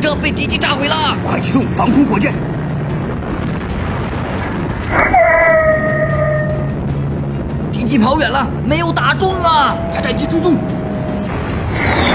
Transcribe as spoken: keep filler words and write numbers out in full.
车被敌机炸毁了， 快启动防空火箭！ 敌机跑远了，没有打中啊！ 开战机出动！